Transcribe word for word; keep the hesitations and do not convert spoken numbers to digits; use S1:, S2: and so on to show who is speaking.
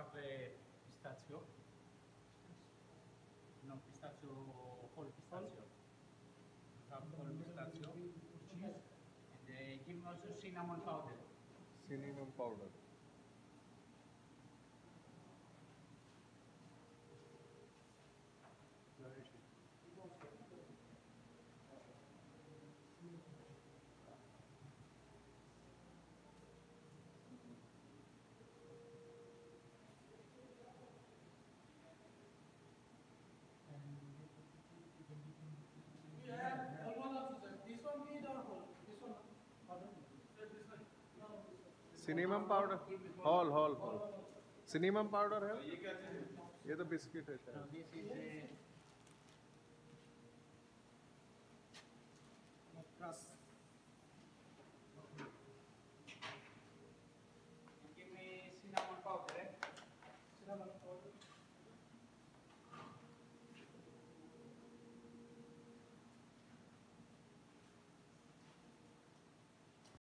S1: have a pistachio. No, pistachio, whole pistachio. We have whole pistachio. Cheese. And they give me also cinnamon powder.
S2: Cinnamon powder.
S1: Where is it?
S3: Yeah, all one also, sir. This one need or whole? This one? Pardon? Sir, this one? No, this one.
S2: Cinnamon powder. Whole, whole, whole. Cinnamon powder है? ये तो biscuit है
S1: Now
S2: शायद.
S1: this is a crust.